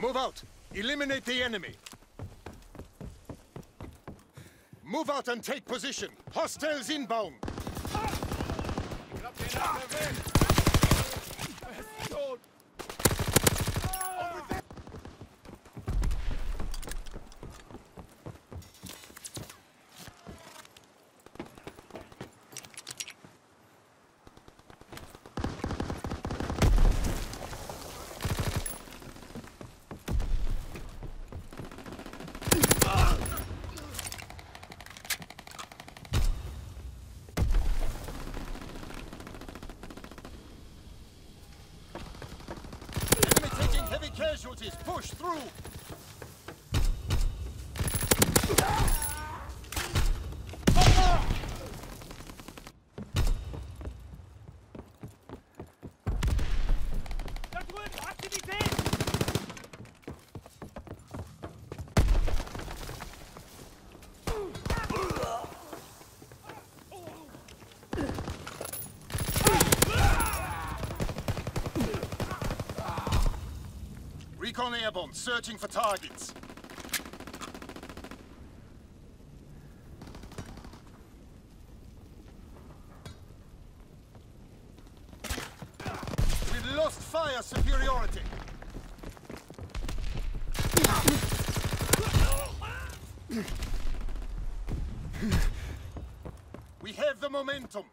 Move out. Eliminate the enemy. Move out and take position. Hostiles inbound. Casualties, push through! Recon airborne, searching for targets. We've lost fire superiority. We have the momentum.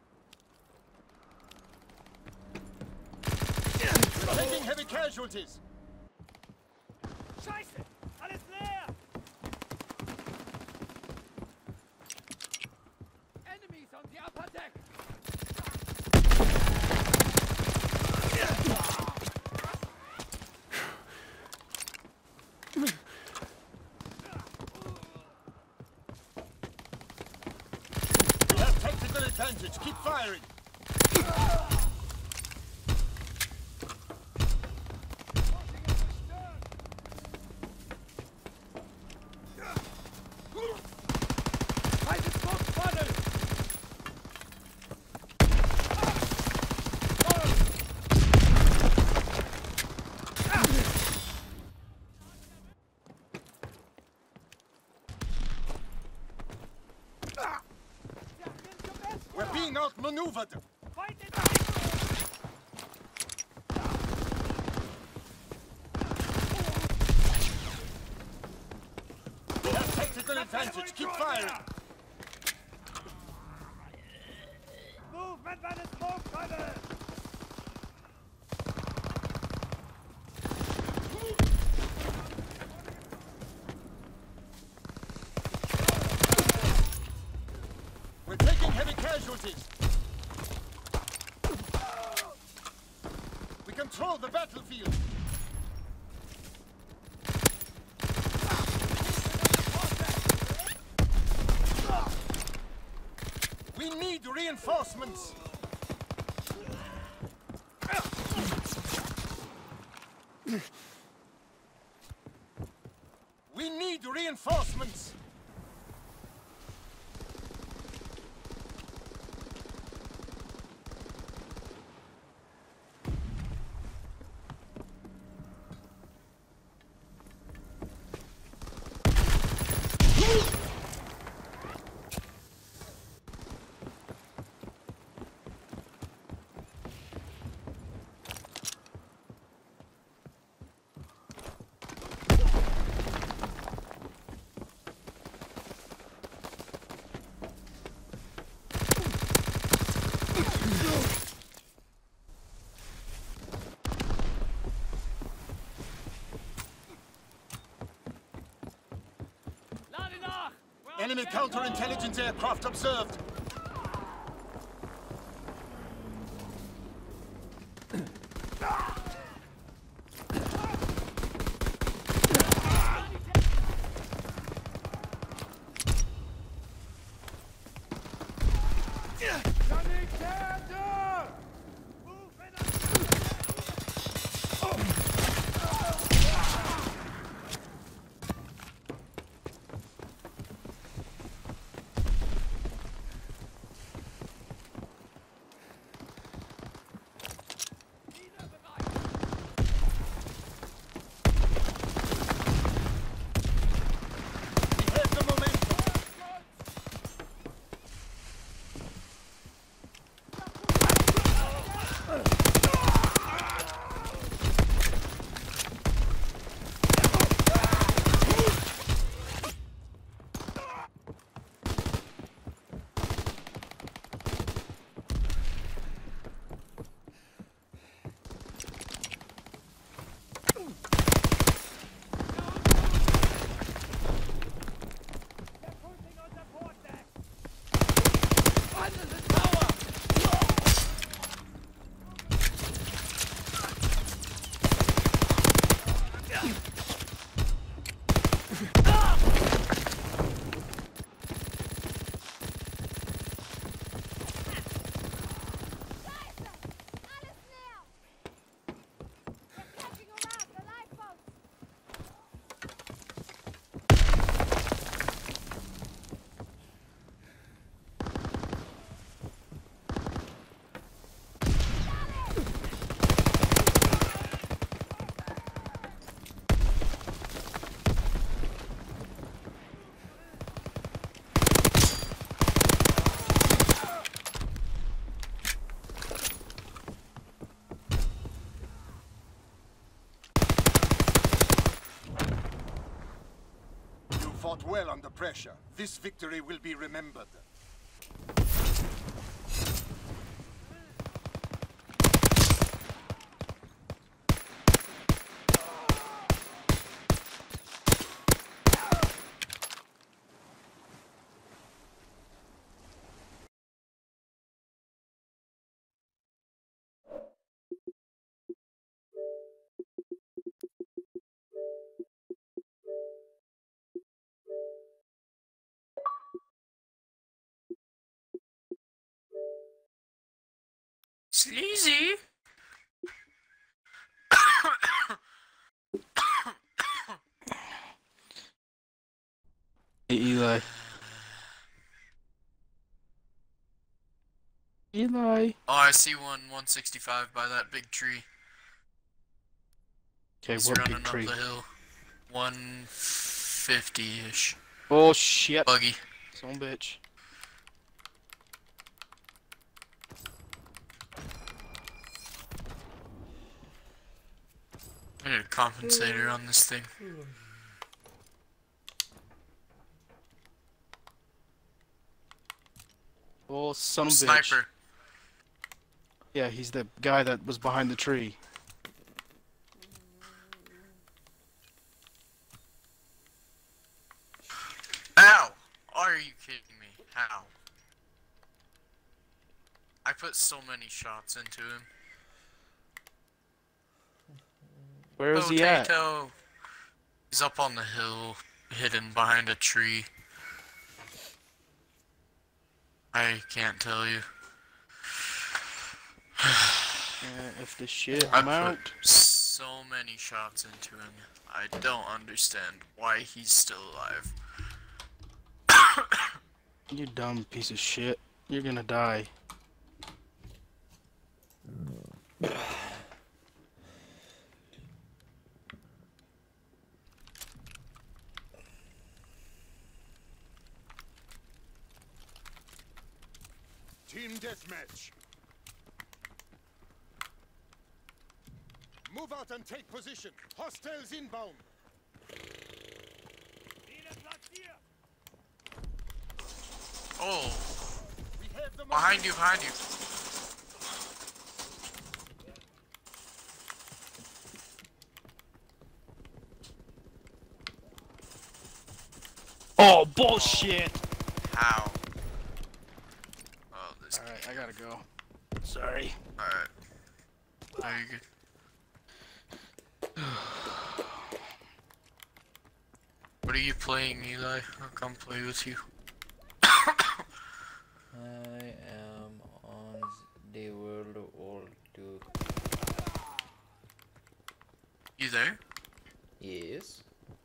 We're taking heavy casualties. Scheiße! Alles leer! Enemies on the upper deck! We have tactical advantage. Keep firing. We're being outmaneuvered! We have tactical advantage, keep firing! Movement by the smoke tunnel! We're taking heavy casualties! We control the battlefield! We need reinforcements! We need reinforcements! Enemy counterintelligence aircraft observed. well under pressure. This victory will be remembered. Sleazy. Hey, Eli. Eli. Oh, I see one 165 by that big tree. Okay, He's what running big tree? up the hill. 150-ish. Oh shit. Buggy. Son of a bitch. I need a compensator on this thing. Oh, son of a bitch. Sniper. Yeah, he's the guy that was behind the tree. Ow! Are you kidding me? How? I put so many shots into him. Where is he at? Potato! He's up on the hill, hidden behind a tree. I can't tell you. If the shit I amount. put so many shots into him. I don't understand why he's still alive. You dumb piece of shit. You're gonna die. Team deathmatch. Move out and take position. Hostiles inbound. Oh! We have the Behind you, behind you! Oh, bullshit! How? Oh, this Alright, I gotta go. Sorry. Alright. Are you good? What are you playing, Eli? I'll come play with you. I am on the World War II. You there? Yes.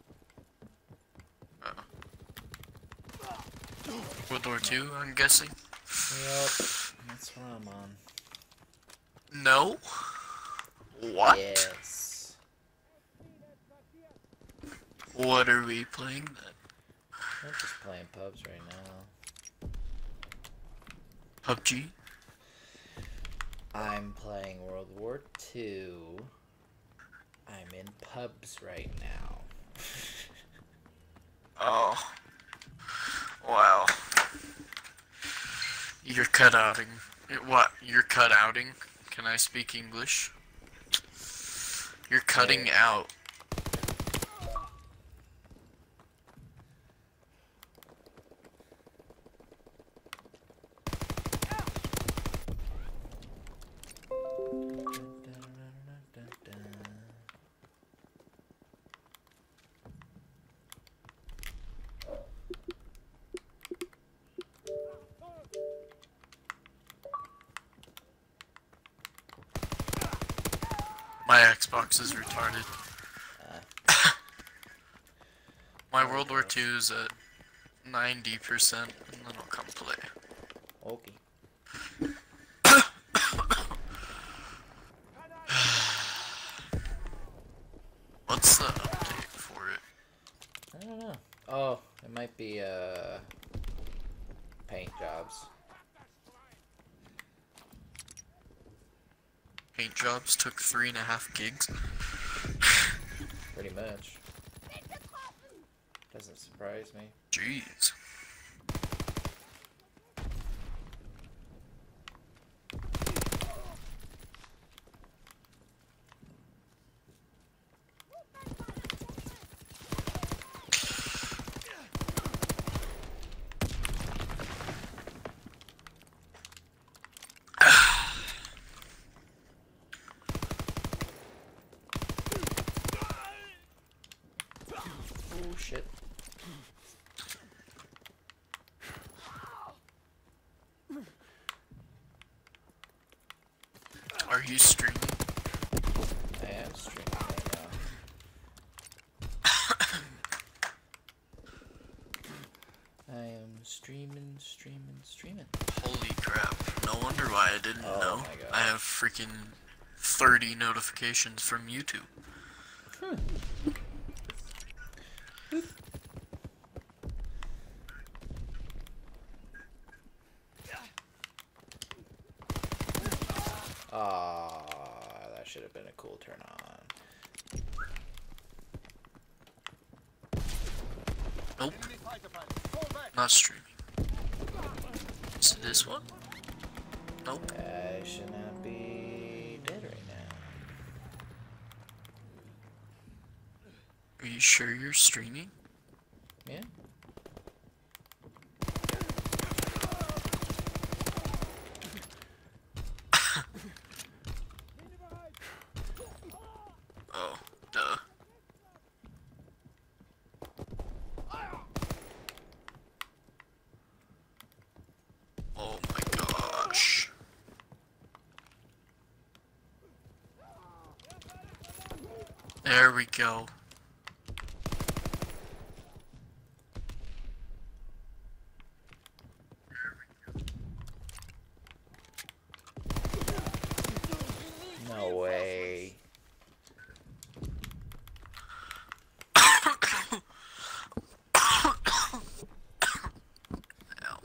World War II, I'm guessing? Yep. That's what I'm on. No? What? Yes. What are we playing then? I'm just playing pubs right now. PUBG? I'm playing World War II. I'm in pubs right now. Oh. Wow. You're cutouting. What? You're cutouting? Can I speak English? You're cutting out. My Xbox is retarded. My World War II is at 90%, and then I'll come play. Okay. What's the update for it? I don't know. Oh, it might be paint jobs. Paint jobs took 3.5 gigs. Pretty much. Doesn't surprise me. Jeez. Oh shit. Are you streaming? I am streaming right now. I am streaming. Holy crap. No wonder why I didn't Oh know. my God. I have freaking 30 notifications from YouTube. Ah, that should have been a cool turn on. Nope, Enemy fighter pilot. Fall back. not streaming. Is it this one? Nope. I should not be dead right now. Are you sure you're streaming? Yeah. Oh, duh. Oh my gosh. There we go. No way. Ow.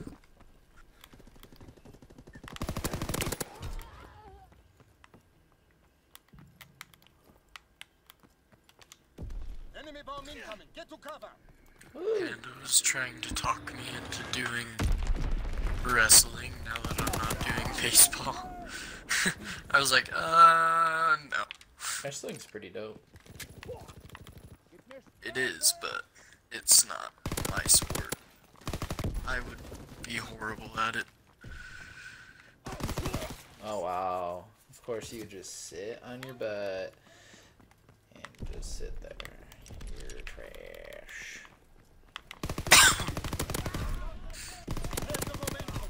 Enemy bomb incoming. Get to cover. And it was trying to talk me into doing wrestling now that I'm not doing baseball. I was like, no. Wrestling's pretty dope. It is, but it's not my sport. I would be horrible at it. Oh wow. Of course you just sit on your butt and just sit there. You're trash. Here's the momentum.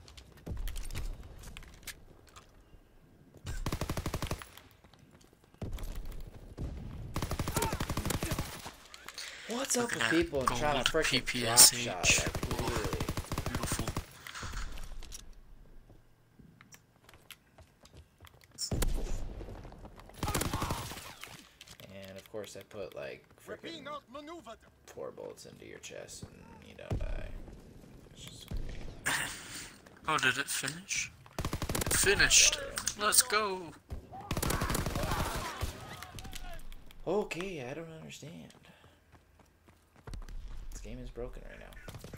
What's up Looking with at people and trying gold to freaking drop PPSH. shot? Like, Whoa. really? Beautiful. And of course I put like We're being freaking outmaneuvered. 4 bullets into your chest and you don't die. It's just great. Oh, did it finish? It finished. Let's go. Okay, I don't understand. This game is broken right now.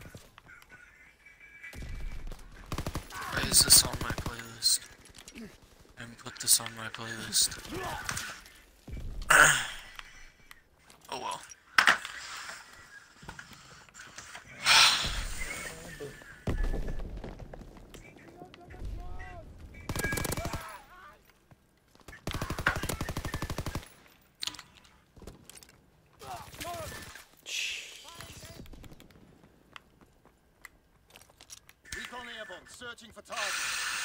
Why is this on my playlist? And put this on my playlist. Oh well. Recon airborne. Searching for targets.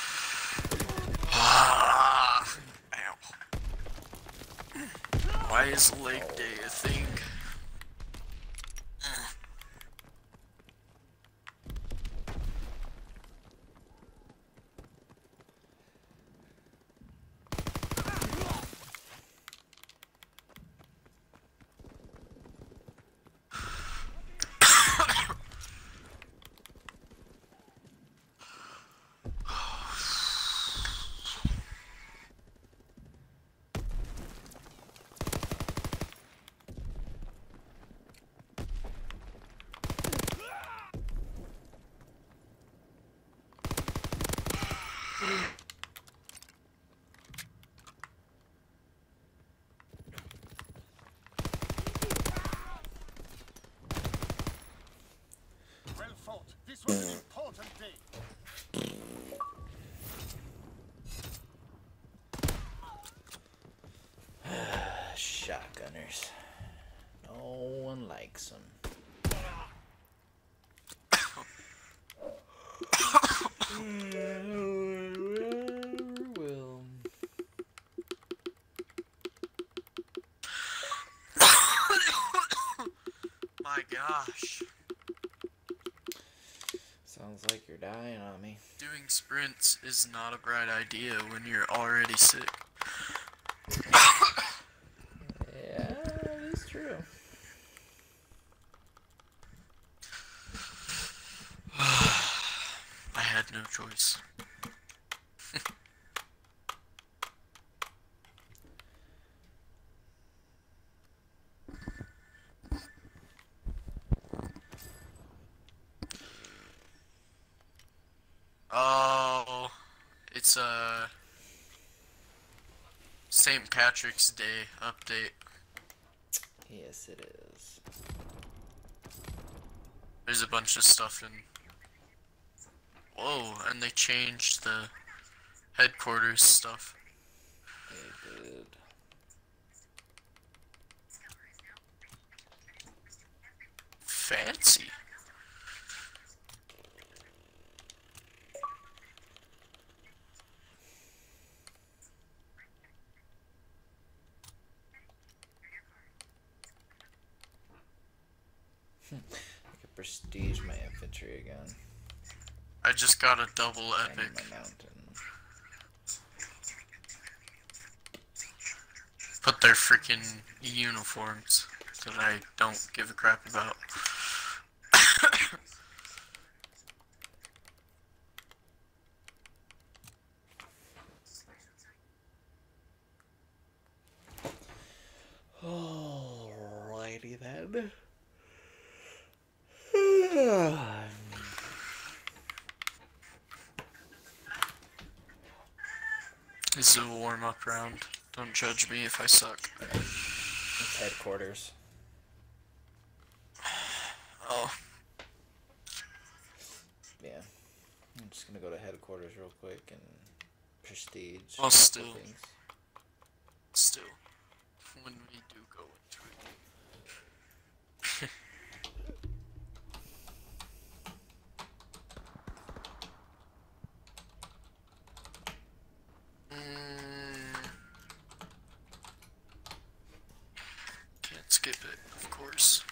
Ah, ow. Why is leg day a thing? shotgunners. No one likes them. Will. My gosh. Sounds like you're dying on me. Doing sprints is not a bright idea when you're already sick. Yeah, it is true. I had no choice. Oh, it's St. Patrick's Day update. Yes, it is. There's a bunch of stuff in. Whoa, and they changed the headquarters stuff. They did. Fancy. I could prestige my infantry again. I just got a double And epic. my mountain. Put their freaking uniforms that I don't give a crap about. Alrighty then. This is a warm-up round. Don't judge me if I suck. It's headquarters. Oh, Yeah. I'm just gonna go to headquarters real quick and prestige. Well, a couple still. things. still, when we do go into it. Can't skip it, of course.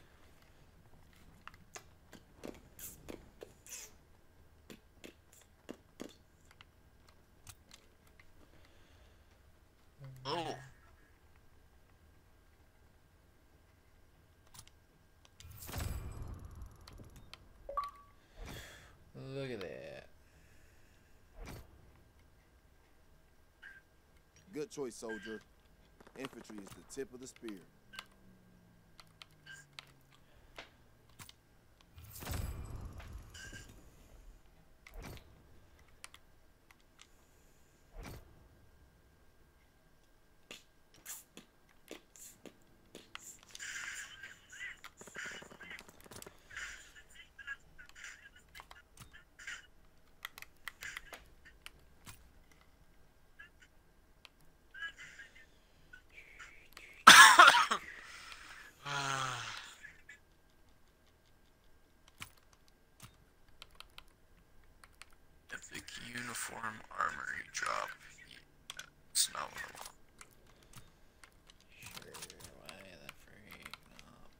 Oh. Look at that. Good choice, soldier. Infantry is the tip of the spear. Epic uniform armory drop. Yeah, it's not what I want. Sure, why the freak not?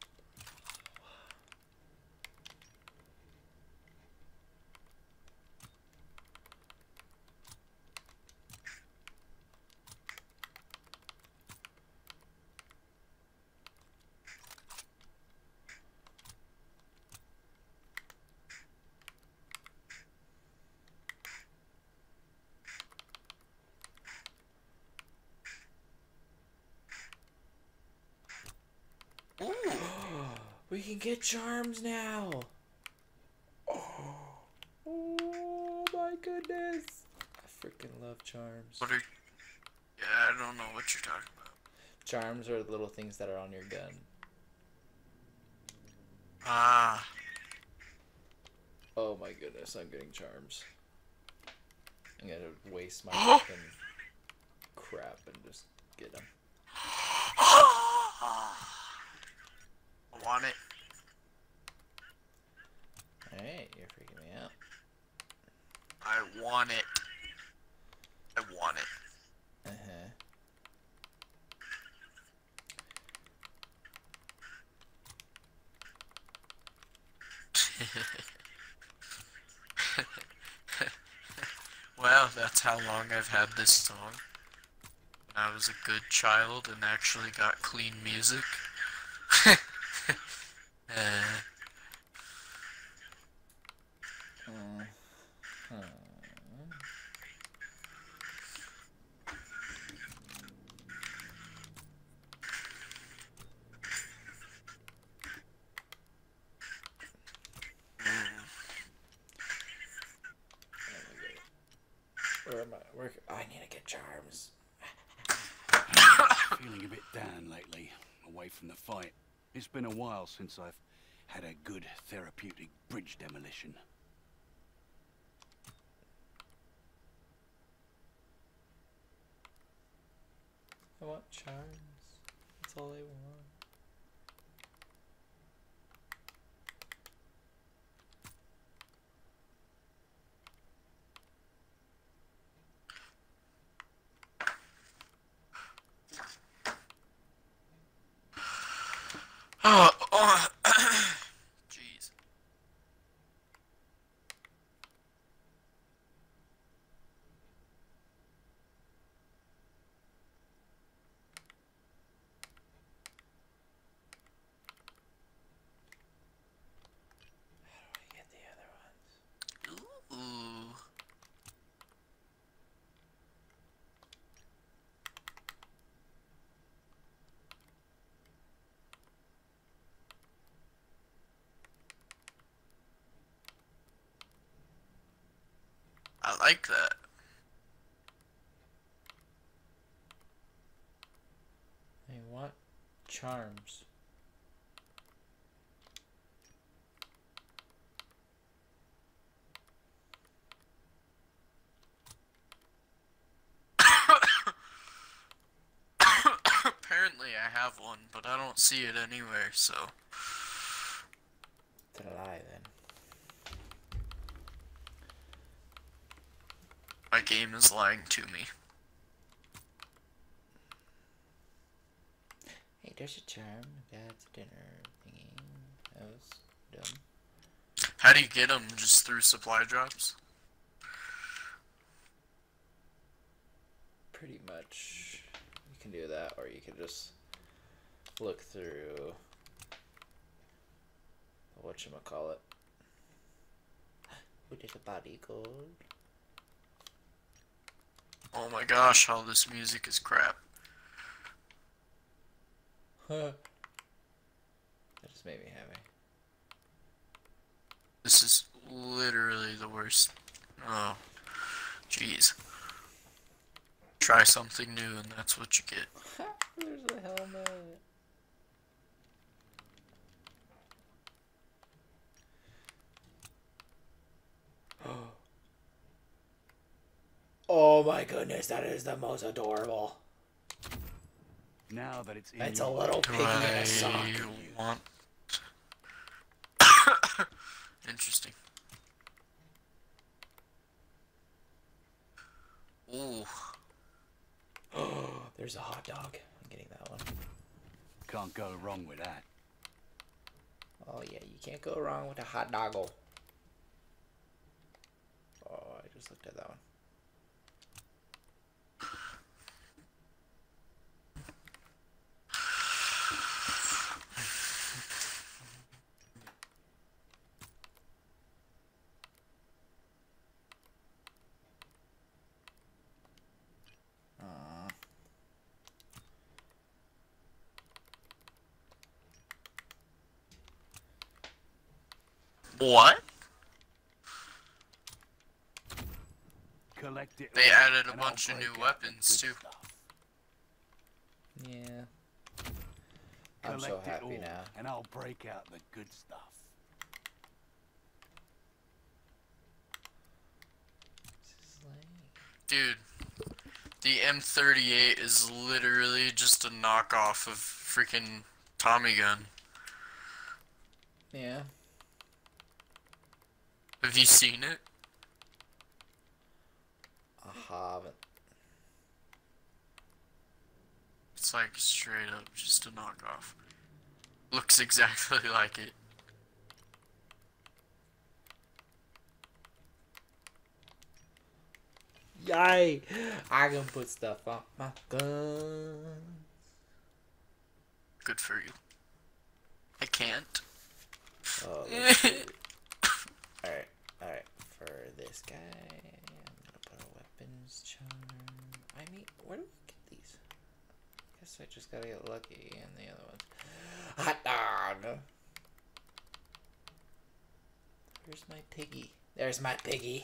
Ooh. We can get charms now. Oh my goodness. I freaking love charms. What are? Yeah, I don't know what you're talking about. Charms are the little things that are on your gun. Ah. Oh my goodness, I'm getting charms. I'm gonna waste my fucking crap and just get them. want it. Alright, you're freaking me out. I want it. I want it. Uh-huh. Wow, that's how long I've had this song. When I was a good child and actually got clean music. Where am I? Where? I need to get charms. Feeling a bit down lately, away from the fight. It's been a while since I've had a good therapeutic bridge demolition. I want charms. That's all I want. Oh, jeez. Get the other ones. Ooh. I like that. I want charms. Apparently I have one, but I don't see it anywhere, so. It's a lie then. My game is lying to me. Hey, there's a charm. That's a dinner thingy. That was dumb. How do you get them? Just through supply drops? Pretty much. You can do that, or you can just look through whatchamacallit. Who did a body gold? Oh my gosh, all this music is crap. That just made me happy. This is literally the worst. Oh, jeez. Try something new and that's what you get. There's a helmet. Oh my goodness, that is the most adorable. Now that it's in It's a your little Do piggy in I a sock. want... Interesting. Ooh. There's a hot dog. I'm getting that one. can't go wrong with that. Oh yeah, you can't go wrong with a hot doggo. Oh, I just looked at that one. What? Collect it They all, added a and I'll bunch of break new out the weapons, good too. stuff. Yeah. I'm so Collect it happy all, now. and I'll break out the good stuff. Dude, the M38 is literally just a knockoff of freaking Tommy gun. Yeah. Have you seen it? I haven't. It's like straight up just a knockoff. Looks exactly like it. Yay! I can put stuff on my guns. Good for you. I can't. Oh, let's see. Alright, alright. For this guy, I'm gonna put a weapons charm. I mean, where do I get these? Guess I just gotta get lucky and the other ones. Hot dog! Where's my piggy? There's my piggy.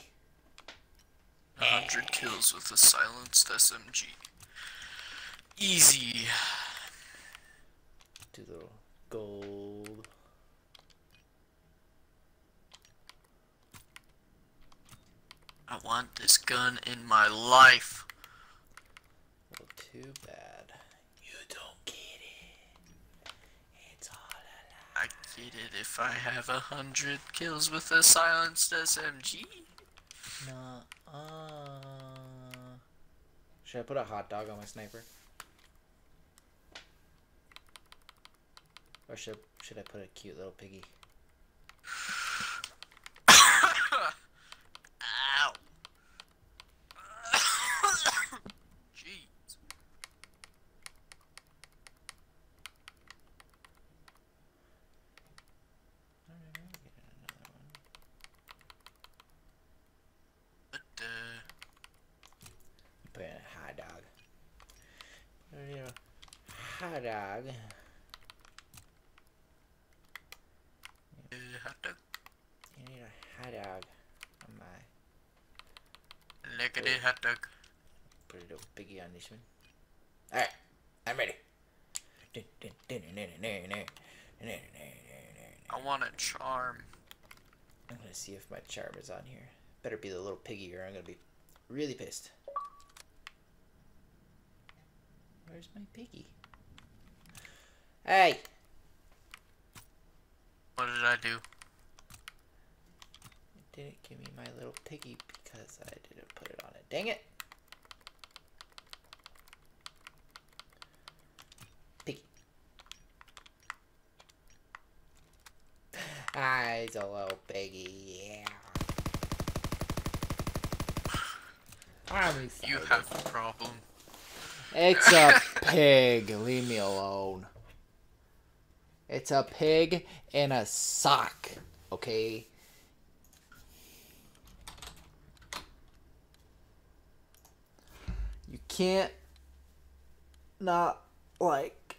100 kills with a silenced SMG. Easy. Do the gold. I want this gun in my life. Well, too bad. You don't get it. It's all a lie. I get it if I have 100 kills with a silenced SMG. Should I put a hot dog on my sniper? Or should I put a cute little piggy? Ow. Jeez. But, Put in a hot dog. Hot dog. hot dog. You need a hot dog on my. Lickety hot dog. Put a little piggy on this one. Alright, I'm ready. I want a charm. I'm gonna see if my charm is on here. Better be the little piggy or I'm gonna be really pissed. Where's my piggy? Hey! What did I do? It didn't give me my little piggy because I didn't put it on it. Dang it! Piggy. Ah, it's a little piggy, yeah. I'm excited. You have a problem. It's a pig. Leave me alone. It's a pig in a sock. Okay? You can't not like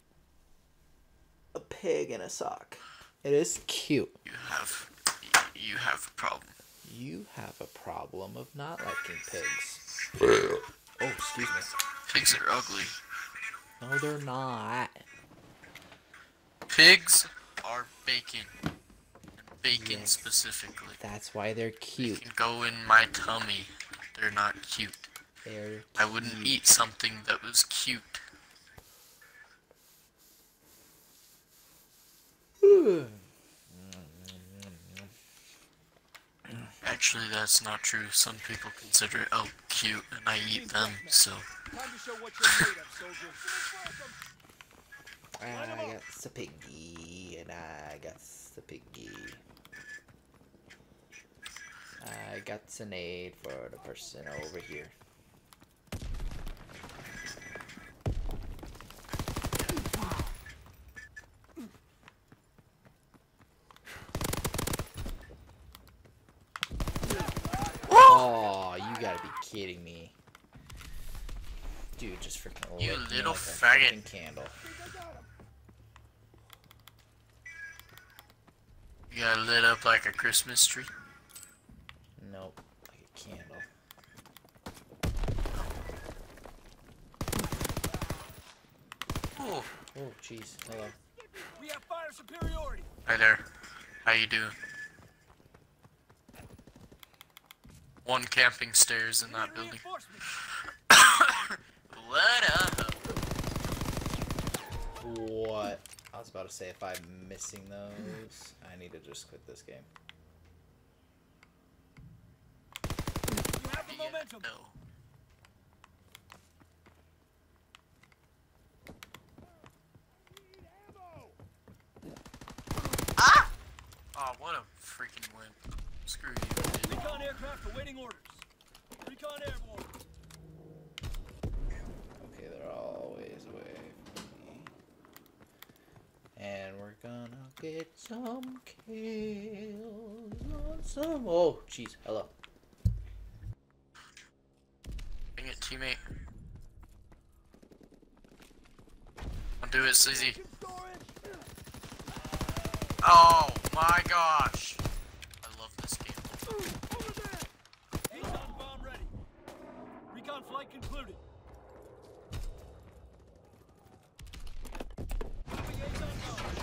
a pig in a sock. It is cute. You have a problem. You have a problem of not liking pigs. Oh, excuse me. Pigs are ugly. No, they're not. Pigs are bacon. Bacon Yes. specifically. That's why they're They cute. can go in my tummy. They're not cute. They're I wouldn't eat something that was cute. cute. Actually, that's not true. Some people consider elk cute, and I eat them, so... Time to show what you're made of, soldier. I got the piggy, and I got the piggy. I got an aid for the person over here. Oh, you gotta be kidding me. Dude, just freaking You lit me little like a faggot. freaking candle. You got lit up like a Christmas tree. Nope, like a candle. Oh, Oh, jeez. Hello. We have fire superiority. hi there. How you doing? One camping stairs in that building. Reinforcements. What up? What? I was about about to say, if I'm missing those, I need to just quit this game. You have the momentum. No. Ah! Oh, what a freaking wimp. Screw you, dude. Recon aircraft awaiting orders. Recon airborne. Okay, they're always away from me. And we're gonna get some kills on some. Oh, jeez. Hello. Dang it, teammate. I'll do it, Sleazy. Oh my gosh. I love this game. Ace on bomb ready. Recon flight concluded. Copy, ace on bomb.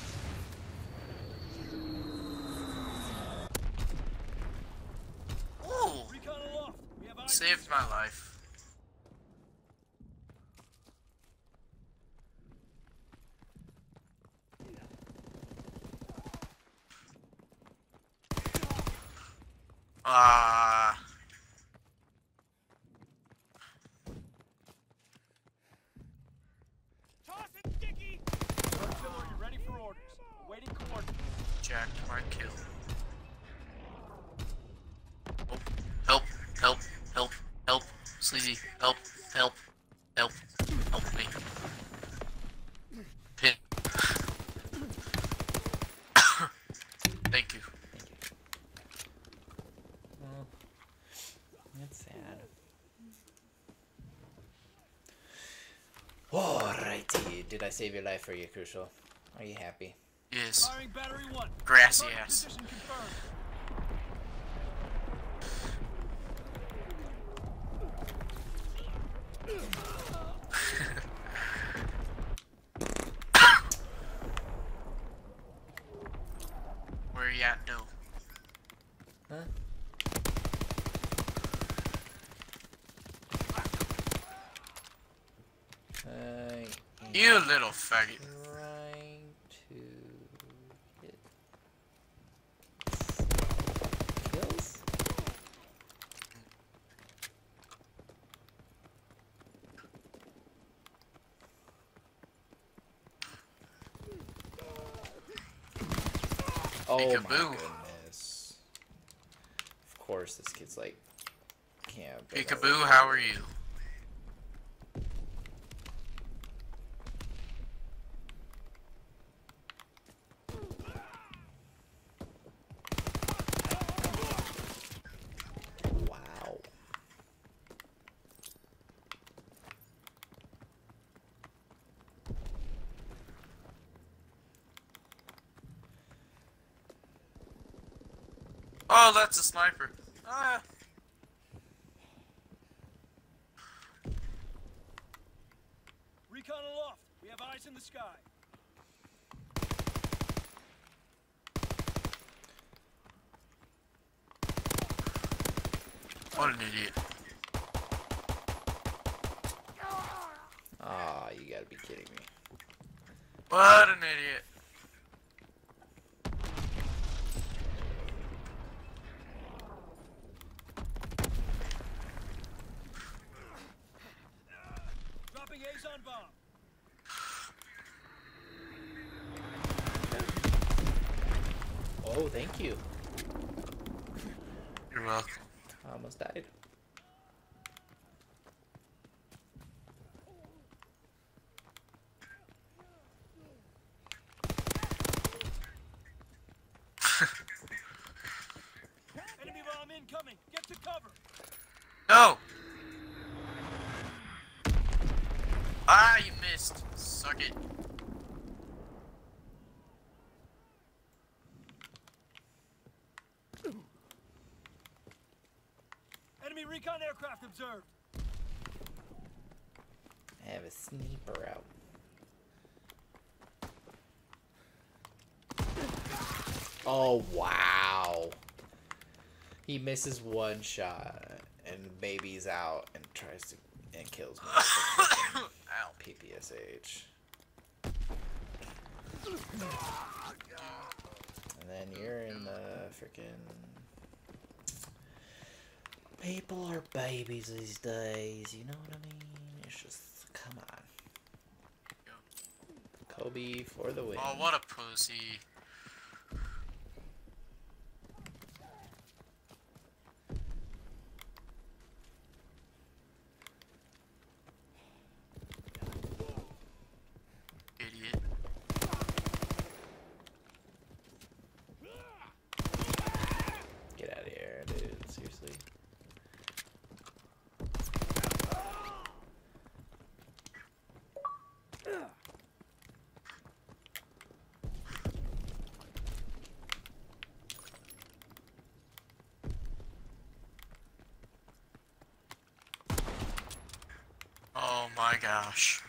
Ooh! Recon aloft. We have eyes. Saved my life. Ah. Tossing sticky. Artillery ready for orders. Awaiting coordinates. Jacked my kill. Oh, help, help, help, help, Sleazy, help, help, help, help me. Pin. Thank you. Well, that's sad. Alrighty. Did I save your life for you, Crucial? Are you happy? Yes. Firing battery 1. Grassy Target ass. position confirmed. Where you at, though? Huh? You little faggot. Trying to get kills. Oh my Peekaboo. goodness. Of course this kid's like can't. Peekaboo, how are you? Wow. Oh, that's a sniper. Ah. Recon aloft. We have eyes in the sky. What an idiot. Ah, you gotta be kidding me. What an idiot. Dropping Ace on bomb. Oh, thank you. You're welcome. I almost died. Enemy bomb incoming. Get to cover. No! Ah, you missed. Suck it. Enemy recon aircraft observed. I have a sniper out. Oh, wow. He misses one shot and baby's out and tries to and kills me. Ow. PPSH. And then you're in the freaking. People are babies these days, you know what I mean? It's just, come on. Kobe for the win. Oh, what a pussy. Idiot. Get out of here, dude. Seriously. Oh my gosh.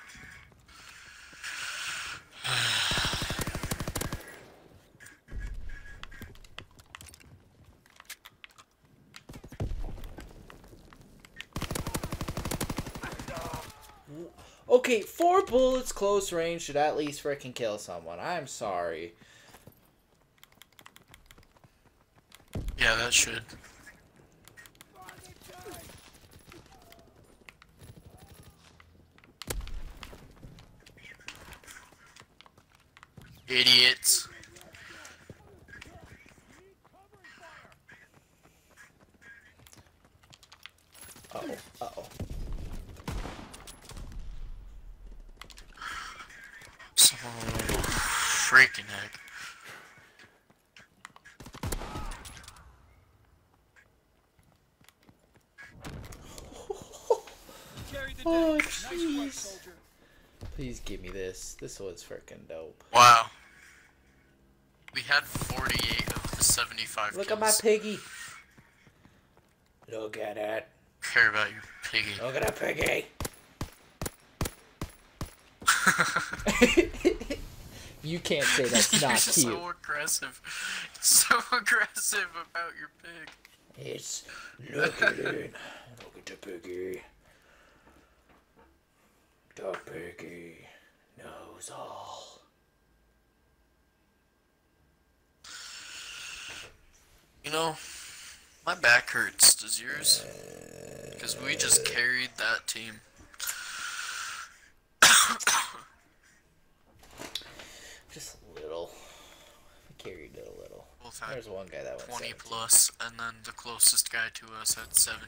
Okay, 4 bullets close range should at least freaking kill someone. I'm sorry. Yeah, that should. Idiots. Uh-oh, uh-oh. So freaking heck. Carry the Oh, day. Nice work, jeez. soldier. Please give me this. This was freaking dope. Wow. We had 48 of the 75 Look kills. at my piggy. Look at it. Care about your piggy. Look at that piggy. You can't say that's You're not just cute. so aggressive. So aggressive about your pig. It's look at it. Look at the piggy. The piggy knows all. You know, my back hurts. Does yours? Because we just carried that team. Just a little. We carried it a little. Both had There's one guy that went 20 17. plus, and then the closest guy to us had 17.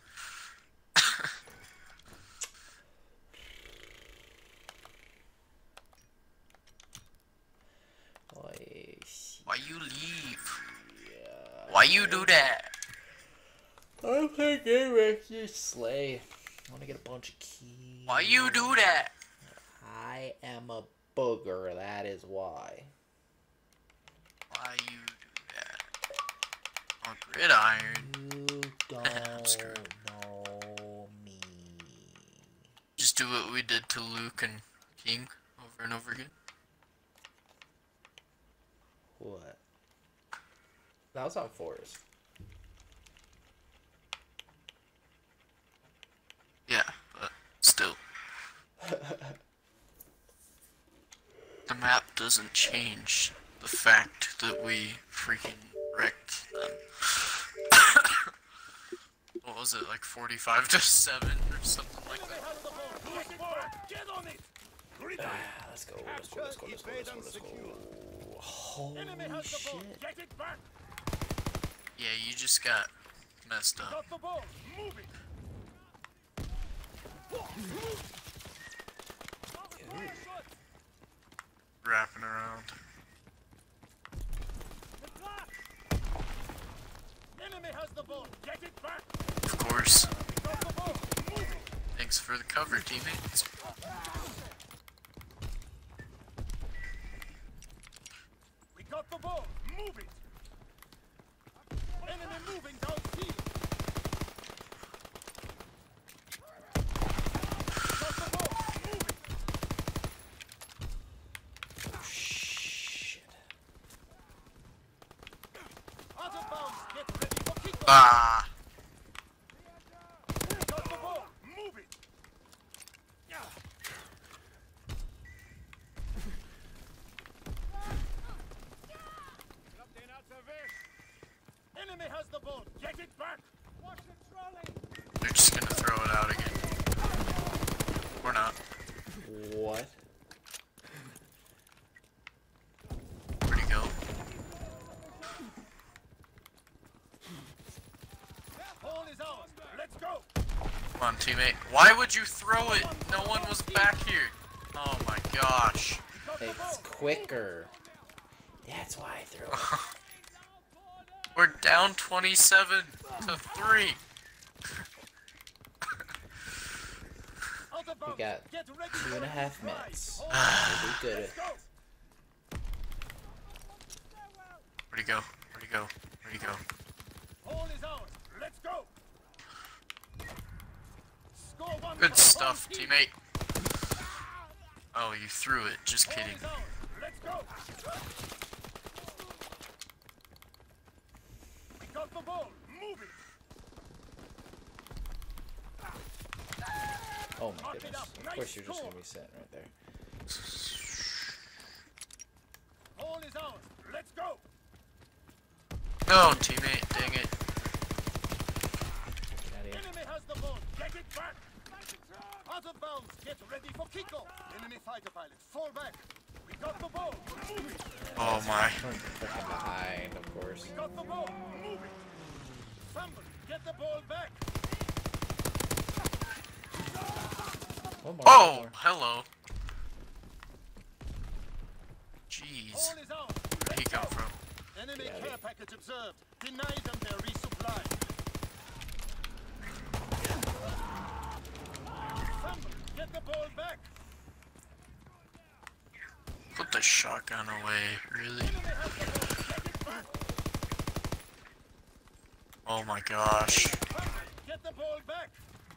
Why you leave? Why you do that? I'm playing game with you, Slay. I want to get a bunch of keys. Why you do that? I am a booger, that is why. Why you do that? On gridiron. You I'm screwed. don't know me. Just do what we did to Luke and King over and over again. What? That was on Forest. Yeah, but still. The map doesn't change the fact that we freaking wrecked them. What was it, like 45 to 7 or something like that? Get on it. Let's go, let's go, let's go, let's go, let's go, let's go. Holy Enemy has the ball. shit. Get it back. Yeah, you just got messed up. Got the ball. Move it. Wrapping around. Enemy has the ball. Get it back. Of course. Got the ball. Move it. Thanks for the cover, teammates. We got the ball. Move it. Enemy moving downfield. Got the ball. Move it. Shit. Out of bounds. Get ready for kickoff. Ah! Got the ball. Move it. Or not. What? Where'd he go? Hole is ours. Let's go. Come on, teammate. Why would you throw it? No one was back here. Oh my gosh. It's quicker. That's why I threw it. We're down 27 to 3. Out of We bounds. got Get ready 2.5 minutes. We'll be good. Let's go. Where'd he go? Where'd he go? Where'd he go? Hole is ours. Let's go. Score one Good for stuff, home team. teammate. Oh, you threw it. Just Hole kidding. is ours. Let's go. We got the ball. Move it. Oh my goodness. Of course you're just gonna be sitting right there. Hole is ours. Let's go. No, teammate. Dang it. Get out of here. Enemy has the ball. Get it back. Out of bounds. Get ready for kickoff. Enemy fighter pilot. Fall back. We got the ball. Move it. Oh my. Freaking behind, of course. We got the ball. Move it. Somebody get the ball back. One more. Oh, one more. hello. Jeez. Hole is ours. Where'd he come from? Enemy Get out of care here. package observed. Deny them their resupply. Somebody get the ball back. Put the shotgun away. Really? Enemy has the ball. Get it back. Oh my gosh. Somebody get the ball back.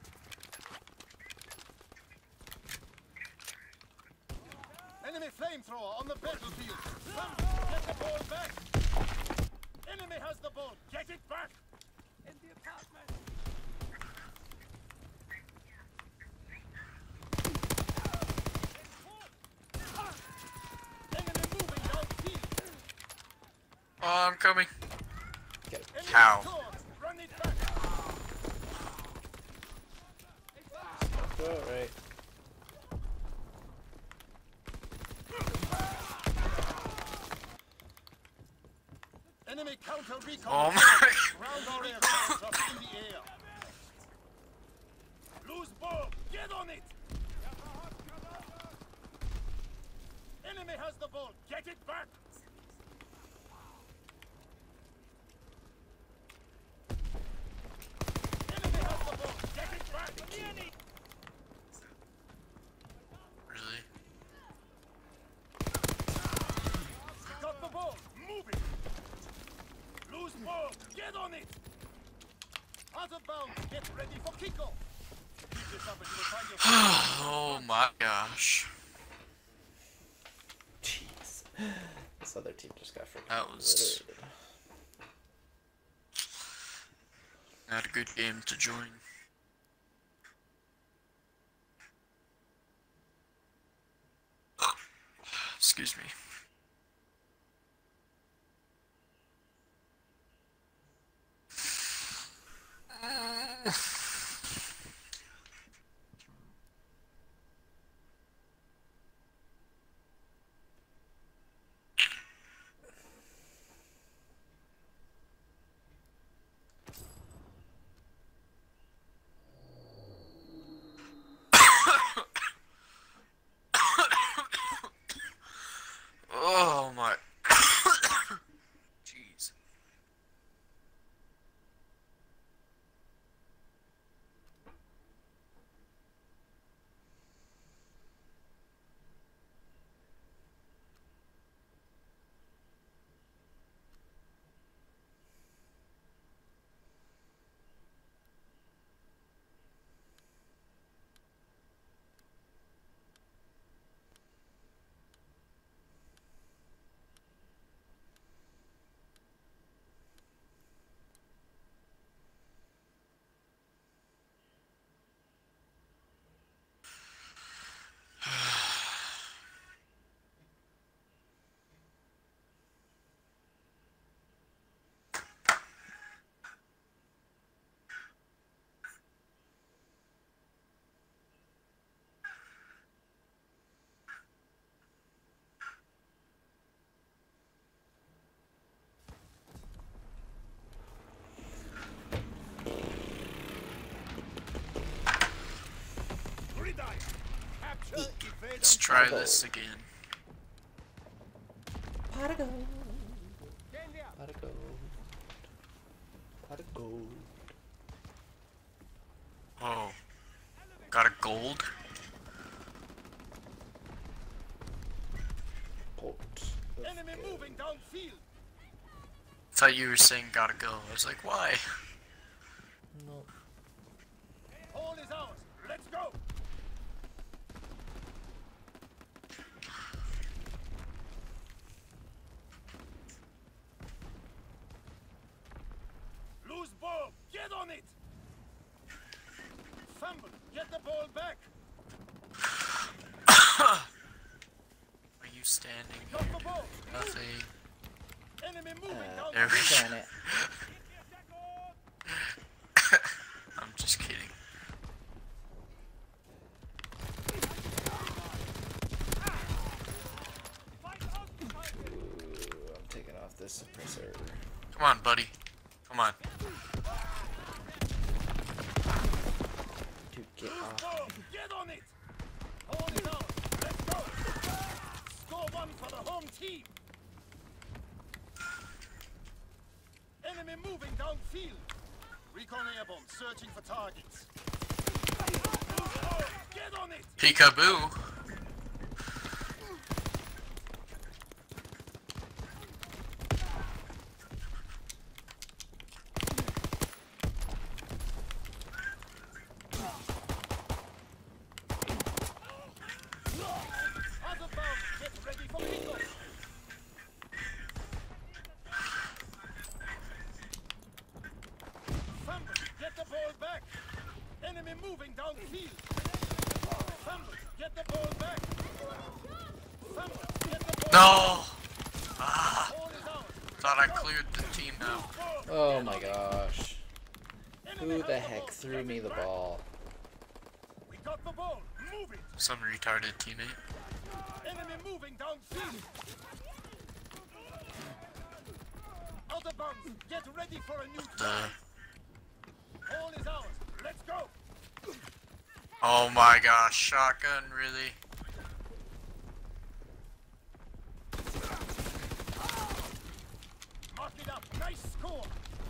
Enemy flamethrower on the battlefield. Somebody get the ball back. Enemy has the ball. Get it back. In the apartment. Enemy moving downfield. Oh, I'm coming. Get it. Enemy Cow. scored. Run it back. Go right. Enemy counter recon. Oh my. Ground our aircraft up in the air. Loose ball. Get on it. Enemy has the ball. Get it back. Enemy has the ball. Get it back. Really? Got the ball. Move it. Loose ball. Get on it. Out of bounds. Get ready for kickoff. Keep this up and you will find yourself. Oh my gosh. Jeez. This other team just got freaking That was- obliterated. Not a good game to join. Excuse me. Oh my. Jeez. Capture, evade, Let's try this again. Pot of gold. Stand down. Pot of gold. Pot of gold. Oh. Got a gold? Pot of enemy gold. moving downfield. Thought you were saying gotta go. I was like, why? No. All is ours. Let's go. Loose ball. Get on it. Fumble. Get the ball back. Are you standing Got here? the ball. Nothing. Enemy moving There we downfield. go. Darn it. I'm just kidding. Ooh, I'm taking off this suppressor. Come on, buddy. Come on. Dude, get Loose off. ball. Get on it. All is ours. Let's go. Score one for the home team. Enemy moving downfield. Recon airborne searching for targets. Loose ball. Get on it. Peekaboo. Out of bounds. Get ready for kickoff. Fumble. Get the ball back. Enemy moving downfield. Fumble. Get the ball back. Fumble. Get the ball. No! Ball is ours. Thought I cleared the team out. Ball. Oh my gosh. Enemy Who has the ball. heck threw Get me it the back. ball? We got the ball. Move it. Some retarded teammate. Enemy moving downfield. Out of bounds. Get ready for a new try. Ball is ours. Let's go. Oh my gosh, shotgun, really? Mark it up. Nice score.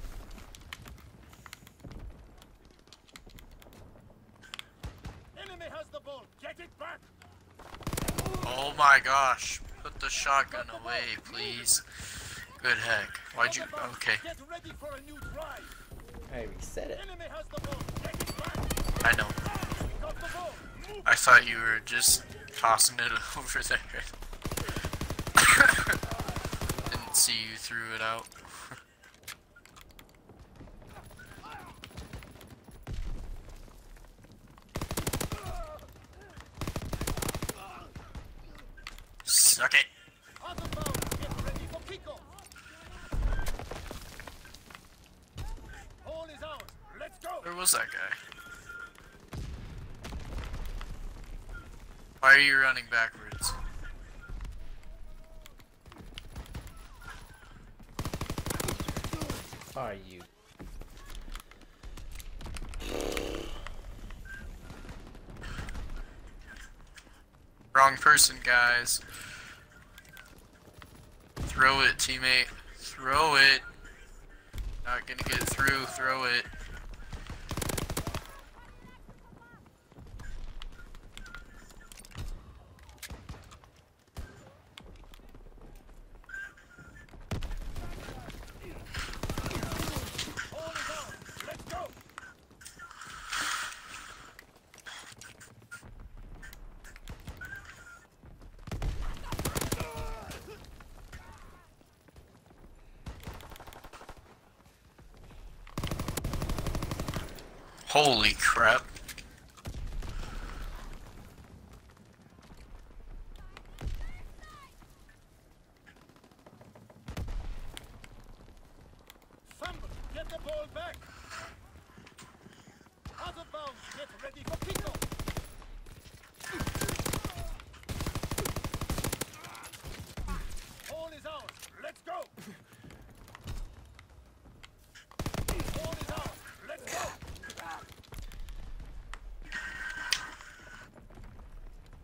Enemy has the ball. Get it back. Oh my gosh. Put the shotgun away, please. Good heck. Why'd you... Out of bounds. Okay, Get ready for a new drive. I reset it. Enemy has the ball. Get it back. I know. We got the ball. Move. I thought you were just tossing it over there. Didn't see you threw it out. Suck it. Out of bounds. Get ready for kickoff. Ball is ours. Let's go. Where was that guy? Why are you running backwards? Are you? Wrong person, guys. Throw it, teammate. Throw it. Not gonna get through. Throw it. Ball is ours. Let's go. Holy crap. Fumble. Get the ball back. Out of bounds. Get ready for kickoff. Ball is ours. Let's go. Ball is ours. Let's go.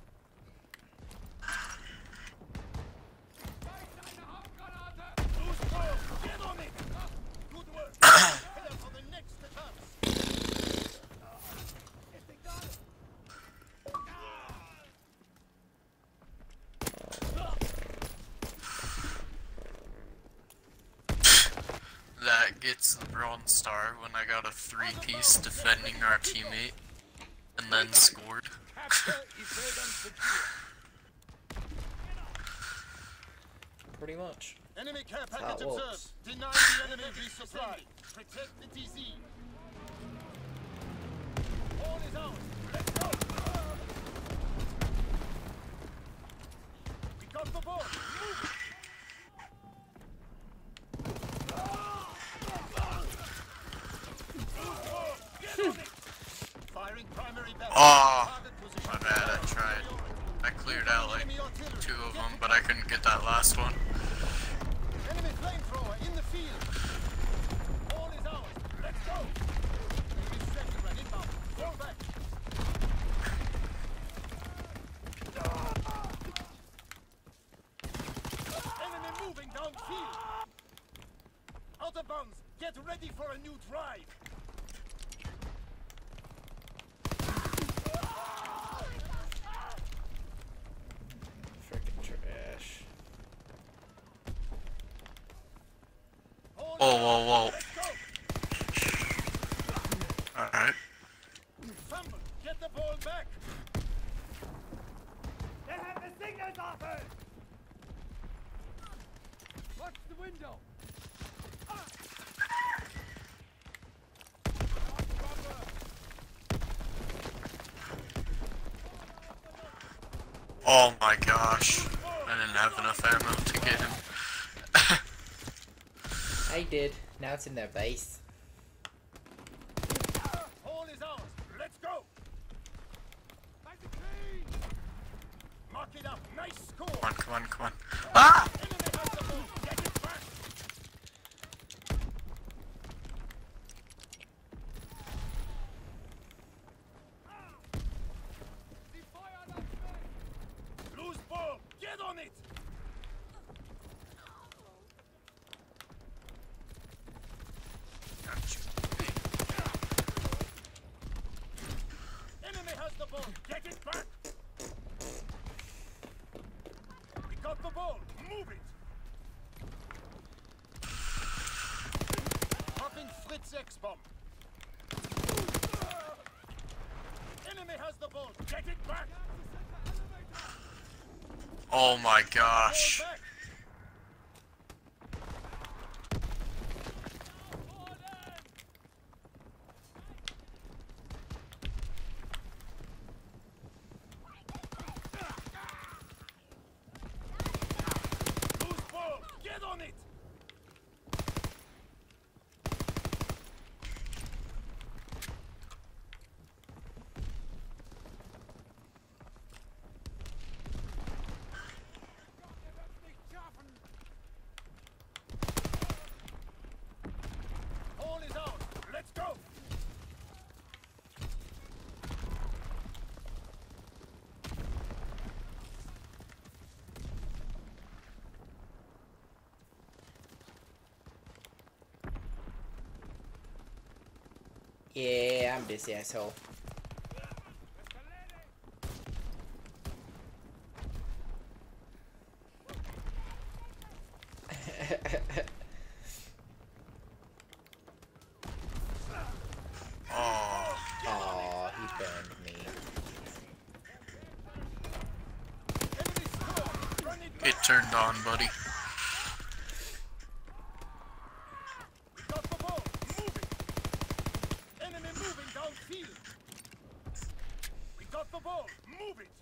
gets the Bronze Star when I got a 3-piece defending our teammate and then scored. Capture evade and secure. Pretty much. Enemy care how package it observed. works. Deny the enemy resupply. Protect the TZ. All is ours. Let's go. We got the ball. Move it. Get on it. Firing primary battery. Oh, Target position. my bad, I tried. I cleared out like 2 of them, but I couldn't get that last one. Enemy flamethrower in the field. All is ours. Let's go. Enemy second run inbound. Fall back. Enemy moving downfield. Out of bounds. Get ready for a new drive. Freaking trash. All Whoa, is whoa, whoa. Let's go. Alright. Fumble. Get the ball back. They have the signals offered! Watch the window! Oh my gosh. I didn't have enough ammo to get him. I did. Now it's in their base. All is ours. Let's go. Mark it up. Nice score. Come on, come on, come on. Ah! Enemy has the ball. Get it back. Loose ball. Get on it. Enemy has the ball. Get it back. We got the ball. Move it. Popping Fritz X-bomb. Enemy has the ball. Get it back. Oh my Ball gosh. back. Loose ball. Get on it. All is out. Let's go. Yeah, I'm this asshole. Oh, Aw, he burned me. Enemy score. Run it back. it turned on, buddy. We got the ball. Move it. Enemy moving downfield. We got the ball. Move it.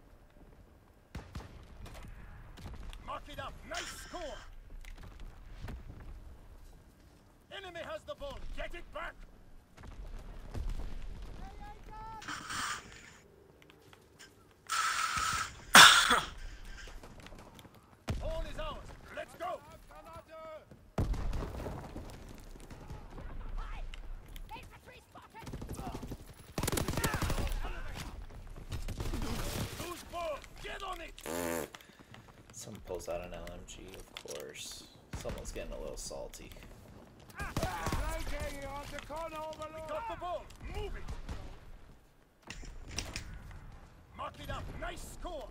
Mark it up. Nice score. Enemy has the ball. Get it back. All is ours. Let's go. Loose ball. Get on it. Someone pulls out an LMG, of course. Someone's getting a little salty. We got the ball. Move it. Mark it up. Nice score.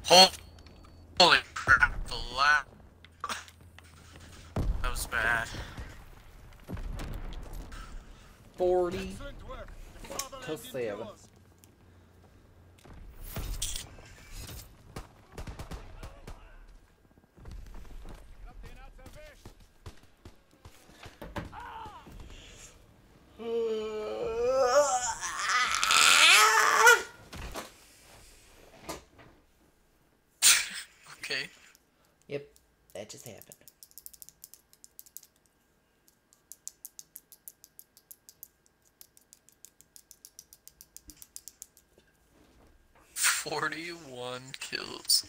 Holy crap, the lap. That was bad. 40 Excellent work. The to fatherland is 7. yours. Okay. Yep, that just happened. "41 kills."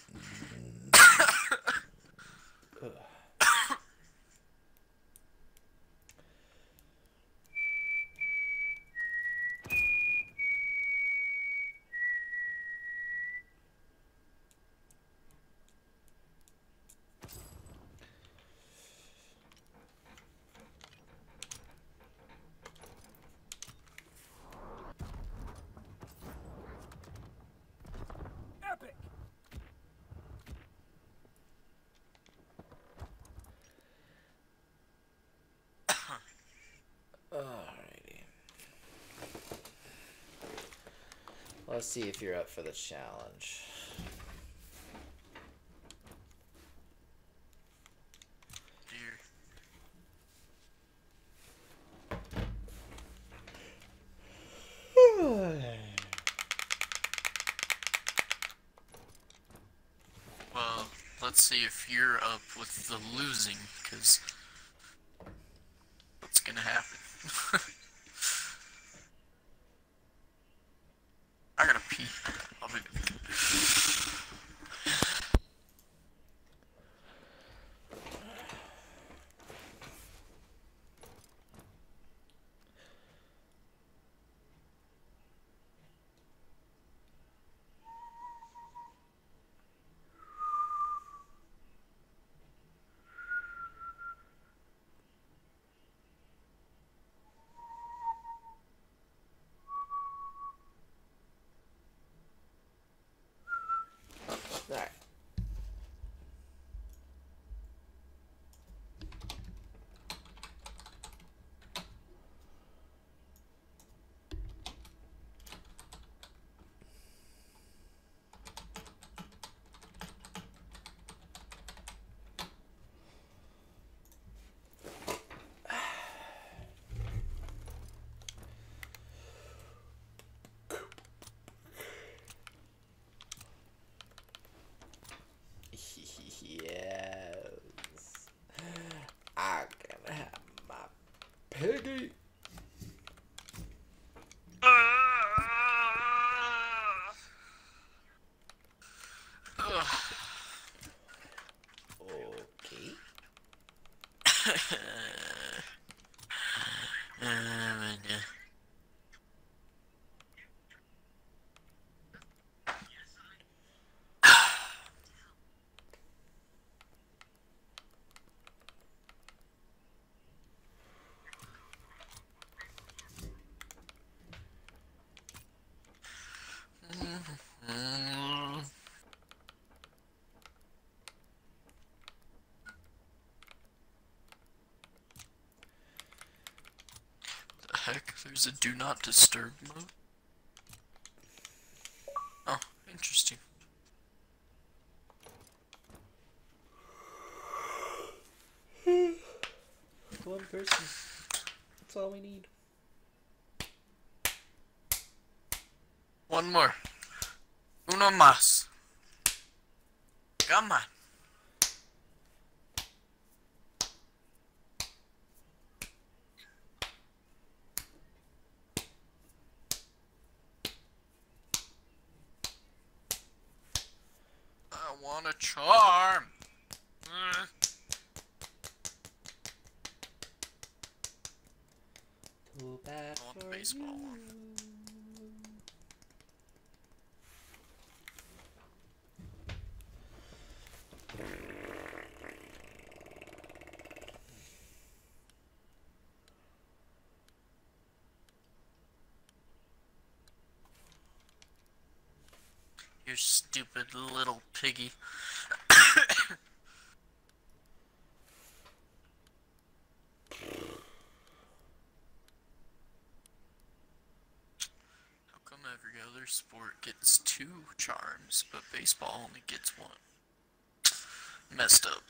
Epic. Alrighty. Let's see if you're up for the challenge. Dear. Well, let's see if you're up with the losing, because what's gonna happen? I gotta pee. I'll be back. Alright. Yes. I can have my piggy. Okay. The heck? There's a do not disturb mode? Oh, interesting. One person. That's all we need. One more. Uno más. Come on. I want a charm. Too bad I want the for baseball you. one. You stupid little piggy. How come every other sport gets 2 charms, but baseball only gets 1? Messed up.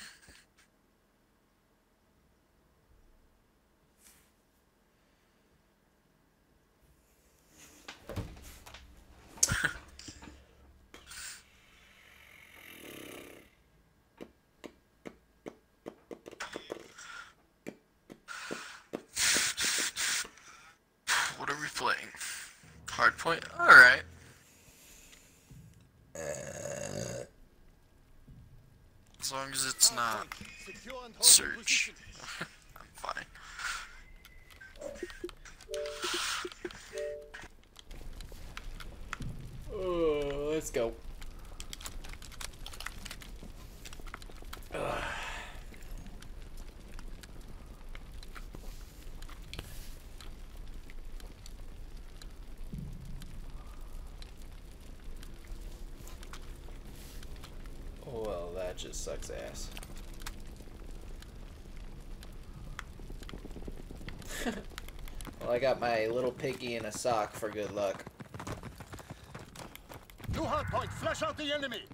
What are we playing? Hardpoint? Alright. As long as it's not Secure and hold your search, position. I'm fine. Oh, let's go. Well, that just sucks ass. Well, I got my little piggy in a sock for good luck. New hard point. Flush out the enemy.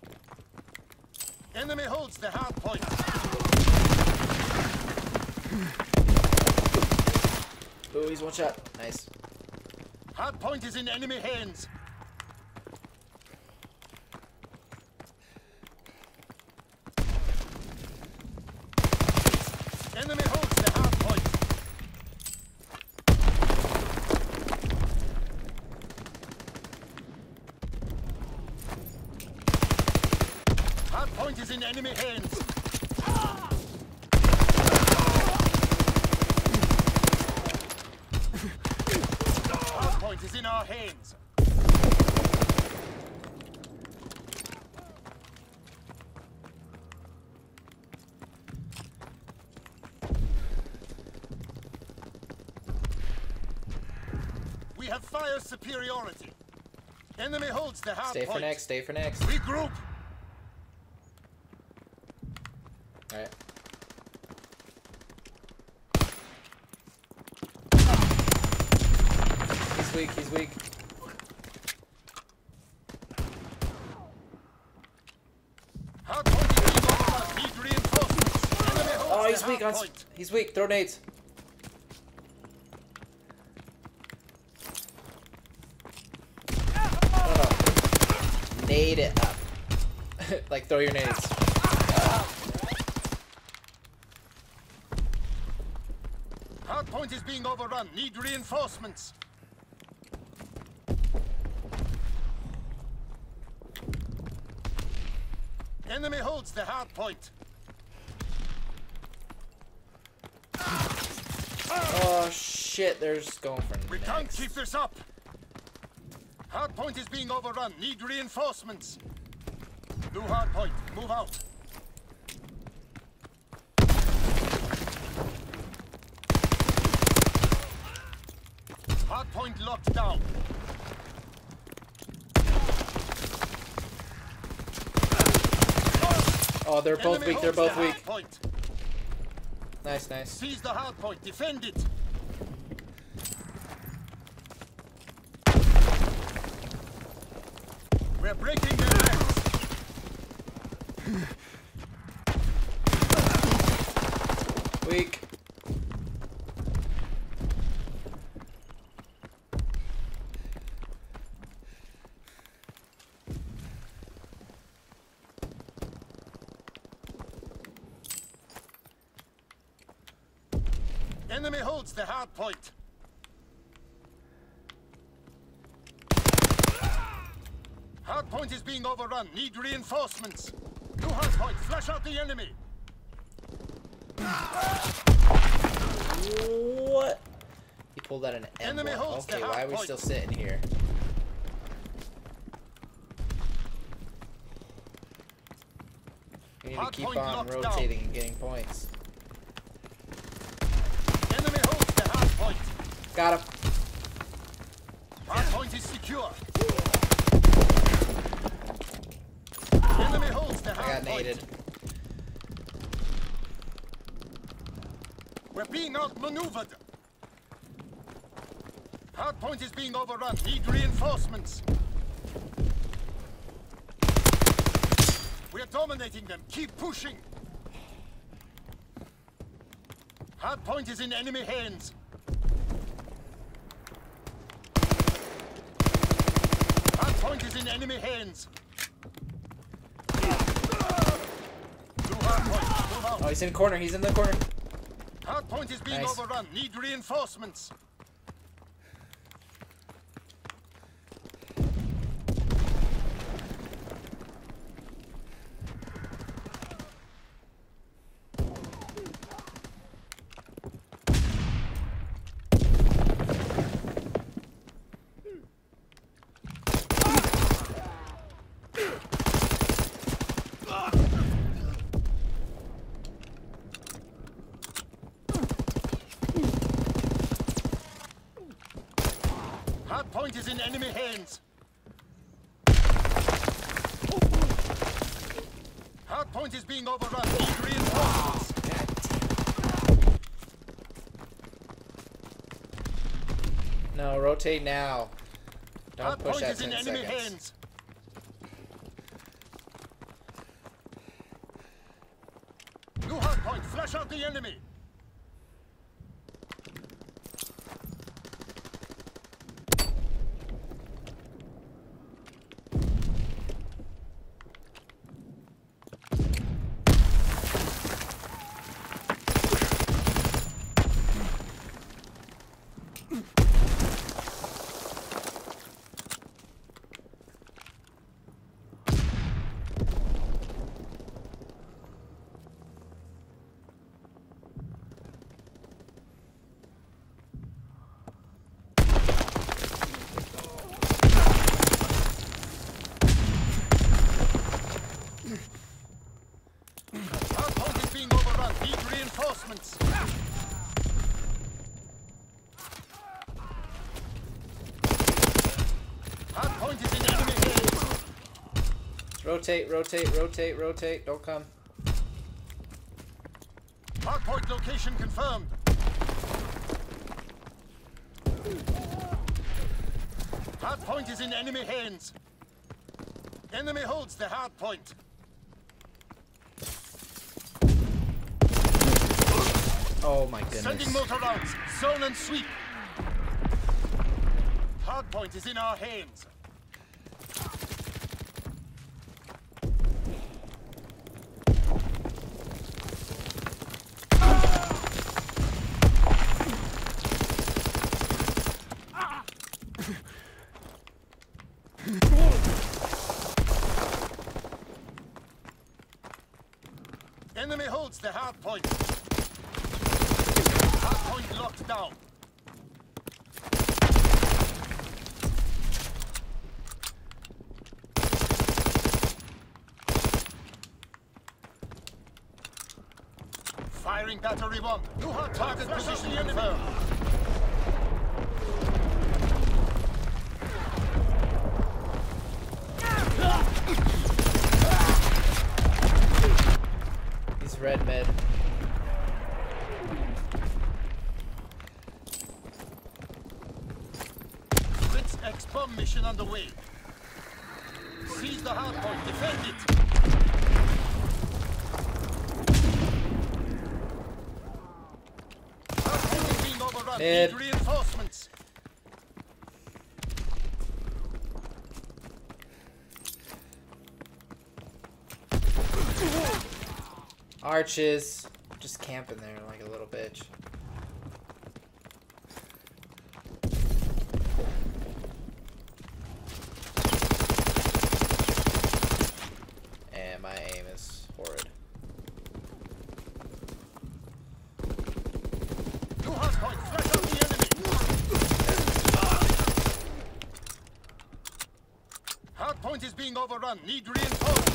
Enemy holds the hard point. Ooh, he's one shot. Nice. Hard point is in enemy hands. Enemy holds the hard point. Hard point is in enemy hands. Hard point is in our hands. We have fire superiority. Enemy holds the hard Stay point. for next, stay for next. Regroup. Alright. He's weak, he's weak. Hard point is being overrun. Need reinforcements. Enemy holds Oh, the he's weak hard on. point. He's weak. Throw nades. Oh, no. Nade it up. Like, throw your nades. Hard point is being overrun. Need reinforcements. Enemy holds the hard point. Oh, shit. They're just going for We can't next. keep this up. Hard point is being overrun. Need reinforcements. New hard point. Move out. Hard point locked down. Oh, they're both Enemy weak. They're holds the both hard weak. point. Nice, nice. Seize the hard point. Defend it. We're breaking their ranks. Weak. Enemy holds the hard point. Hard point is being overrun. Need reinforcements. New hard point. Flush out the enemy. What? He pulled out an M1. Enemy holds the Okay, why are we hard still point. sitting here? We need to Hard keep point on locked down. rotating and getting points. Enemy holds the hard point. Got him. Hard point is secure. needed. We're being outmaneuvered. Hardpoint is being overrun. Need reinforcements. We're dominating them. Keep pushing. Hardpoint is in enemy hands. Hardpoint is in enemy hands. Blue hardpoint. Move out. Oh, he's in the corner. He's in the corner. Hardpoint is being Nice. overrun. Need reinforcements. Hardpoint is in enemy hands. Hardpoint is being overrun. Need reinforcements. No, rotate now. Don't push Hardpoint that is in 10 enemy seconds. hands. New hardpoint. Flash out the enemy. Hardpoint is being overrun. Need reinforcements. Hardpoint is in enemy hands. Rotate, rotate, rotate, rotate. Don't come. Hardpoint location confirmed. Hardpoint is in enemy hands. Enemy holds the hardpoint. Oh my goodness. Sending motor rounds. Zone and sweep. Hardpoint is in our hands. Enemy holds the hardpoint. Hardpoint locked down. Firing battery 1. New hard target position confirmed. He's red mid. Blitz X bomb mission underway. Seize the hardpoint. Defend it. Hardpoint is being overrun. Mid. Need reinforcements. Arches. Just camping there like a little bitch. And my aim is horrid. New hardpoint. Flash out the enemy. Hardpoint is being overrun. Need reinforcements.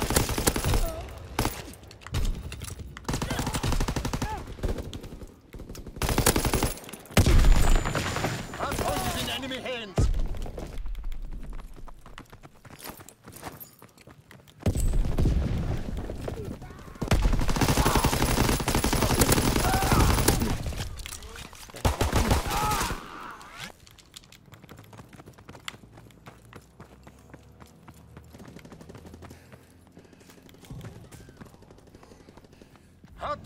Hardpoint is in enemy hands.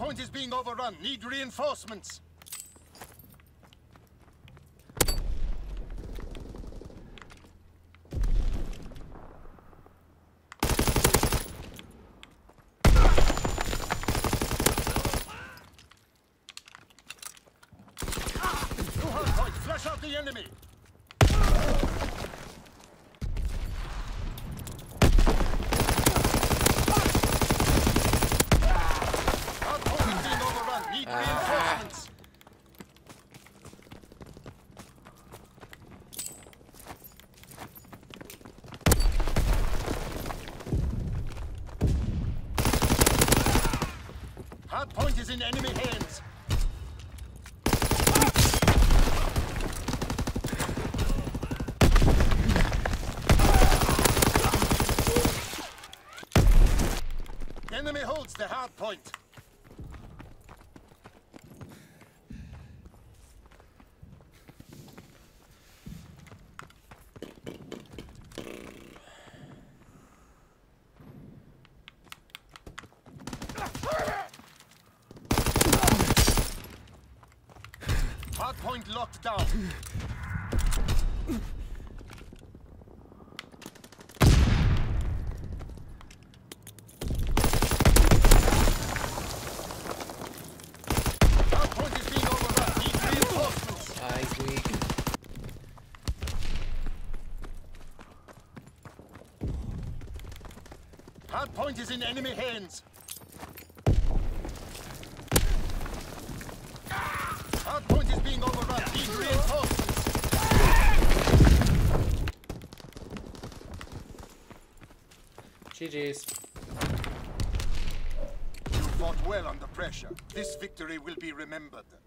Hardpoint is being overrun. Need reinforcements. New hardpoint. Flush out the enemy. Hardpoint is being overrun. Need reinforcements. Hardpoint is in enemy hands. Enemy holds the hardpoint. Hardpoint locked down. Hardpoint is being overrun. Need reinforcements. Eyes weak. Hardpoint is in enemy hands. Hardpoint is being overrun. Need reinforcements. GG's. You fought well under pressure. This victory will be remembered.